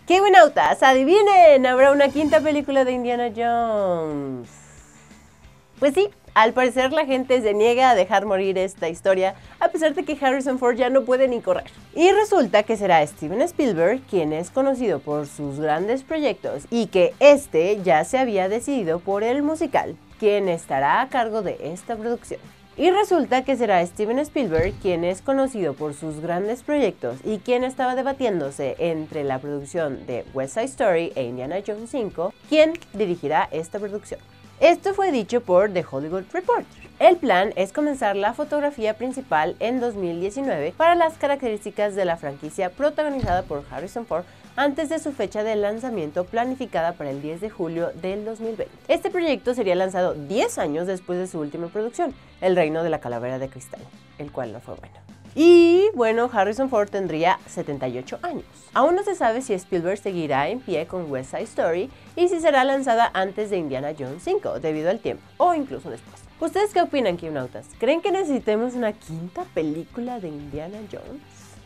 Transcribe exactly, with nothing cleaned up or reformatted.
¡Qué buenautas! ¡Adivinen! Habrá una quinta película de Indiana Jones. Pues sí, al parecer la gente se niega a dejar morir esta historia, a pesar de que Harrison Ford ya no puede ni correr. Y resulta que será Steven Spielberg, quien es conocido por sus grandes proyectos, y que este ya se había decidido por el musical, quien estará a cargo de esta producción. Y resulta que será Steven Spielberg, quien es conocido por sus grandes proyectos y quien estaba debatiéndose entre la producción de West Side Story e Indiana Jones cinco, quien dirigirá esta producción. Esto fue dicho por The Hollywood Reporter. El plan es comenzar la fotografía principal en dos mil diecinueve para las características de la franquicia protagonizada por Harrison Ford antes de su fecha de lanzamiento planificada para el diez de julio del dos mil veinte. Este proyecto sería lanzado diez años después de su última producción, El Reino de la Calavera de Cristal, el cual no fue bueno. Y bueno, Harrison Ford tendría setenta y ocho años. Aún no se sabe si Spielberg seguirá en pie con West Side Story y si será lanzada antes de Indiana Jones cinco, debido al tiempo, o incluso después. ¿Ustedes qué opinan, Kibnautas? ¿Creen que necesitemos una quinta película de Indiana Jones?